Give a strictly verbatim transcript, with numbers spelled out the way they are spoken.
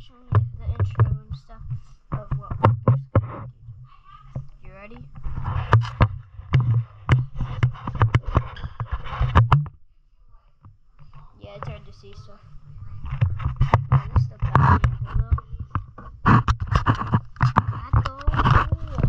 showing you the intro and stuff of what we're going to do. You ready? Yeah, it's hard to see stuff.